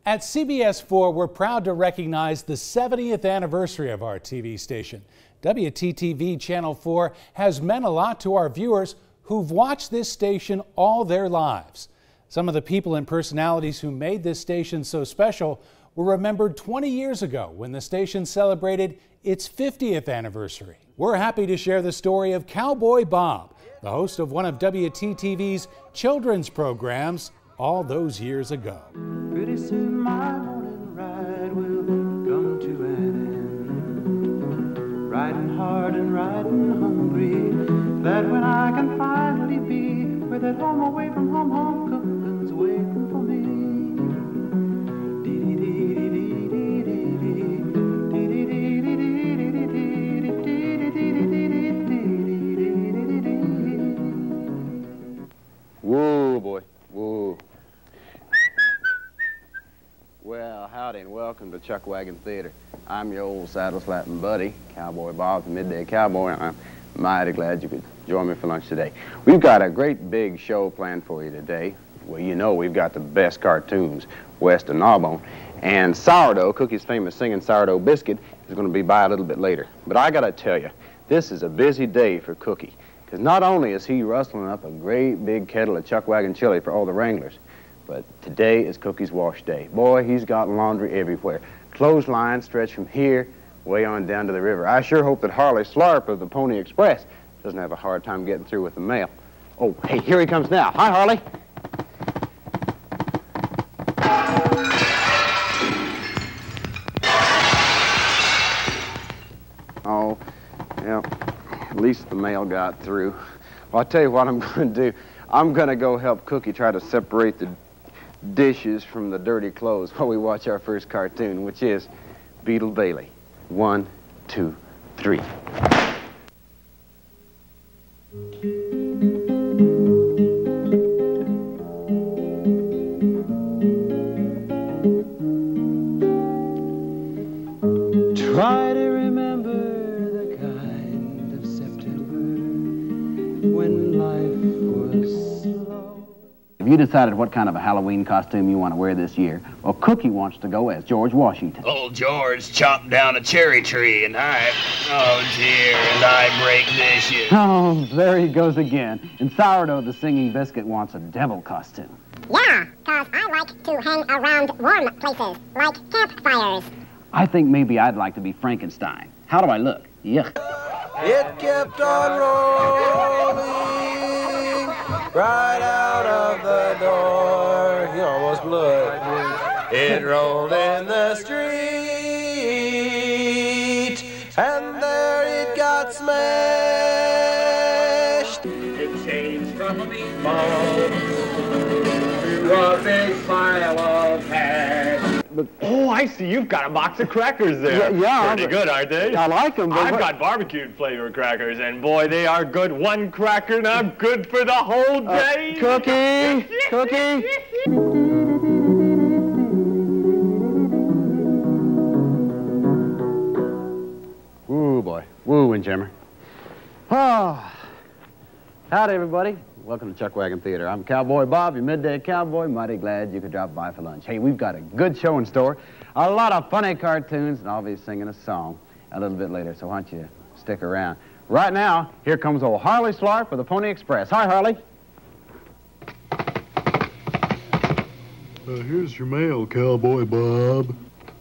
At CBS 4, we're proud to recognize the 70th anniversary of our TV station. WTTV Channel 4 has meant a lot to our viewers who've watched this station all their lives. Some of the people and personalities who made this station so special were remembered 20 years ago when the station celebrated its 50th anniversary. We're happy to share the story of Cowboy Bob, the host of one of WTTV's children's programs all those years ago. Pretty soon my morning ride will come to an end. Riding hard and riding hungry, that when I can finally be with that home away from home, home cooking's waiting for me. Whoa, boy. Whoa. Well, howdy and welcome to Chuck Wagon Theater. I'm your old saddle-slapping buddy, Cowboy Bob, the Midday Cowboy, and I'm mighty glad you could join me for lunch today. We've got a great big show planned for you today. Well, you know we've got the best cartoons west of Gnawbone, and Sourdough, Cookie's famous singing sourdough biscuit, is going to be by a little bit later. But I got to tell you, this is a busy day for Cookie, because not only is he rustling up a great big kettle of Chuck Wagon chili for all the wranglers, but today is Cookie's wash day. Boy, he's got laundry everywhere. Clotheslines stretch from here way on down to the river. I sure hope that Harley Slarp of the Pony Express doesn't have a hard time getting through with the mail. Oh, hey, here he comes now. Hi, Harley. Oh, yeah, at least the mail got through. Well, I'll tell you what I'm going to do. I'm going to go help Cookie try to separate the dishes from the dirty clothes while we watch our first cartoon, which is Beetle Bailey. 1, 2, 3. Try to remember the kind of September when life was slow. Have you decided what kind of a Halloween costume you want to wear this year? Well, Cookie wants to go as George Washington. Old George chopped down a cherry tree and oh dear, and I break dishes. Oh, there he goes again. And Sourdough, the singing biscuit, wants a devil costume. Yeah, 'cause I like to hang around warm places, like campfires. I think maybe I'd like to be Frankenstein. How do I look? Yuck. It kept on rolling right out of the door. He almost blew it. It rolled in the street, and there it got smashed. It changed from a meatball to a big pile of hash. Oh, I see. You've got a box of crackers there. Yeah. Pretty good, aren't they? I like them. I've got barbecued flavor crackers, and boy, they are good. One cracker now, good for the whole day. Cookie! Cookie! Woo, boy. Woo, Windjammer. Oh. Howdy, everybody. Welcome to Chuck Wagon Theater. I'm Cowboy Bob, your midday cowboy. Mighty glad you could drop by for lunch. Hey, we've got a good show in store, a lot of funny cartoons, and I'll be singing a song a little bit later, so why don't you stick around. Right now, here comes old Harley Slarp with the Pony Express. Hi, Harley. Here's your mail, Cowboy Bob.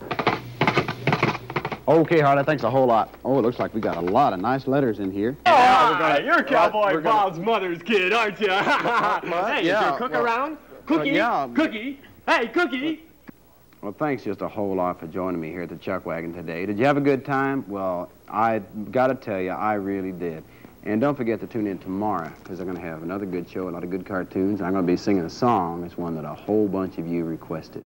Okay, Harley, thanks a whole lot. Oh, it looks like we got a lot of nice letters in here. You're Cowboy Bob's mother's kid, aren't you? Hey, is your cook around? Cookie? yeah. Cookie? Hey, Cookie! Well, thanks just a whole lot for joining me here at the Chuck Wagon today. Did you have a good time? Well, I got to tell you, I really did. And don't forget to tune in tomorrow, because I'm going to have another good show, a lot of good cartoons, and I'm going to be singing a song. It's one that a whole bunch of you requested.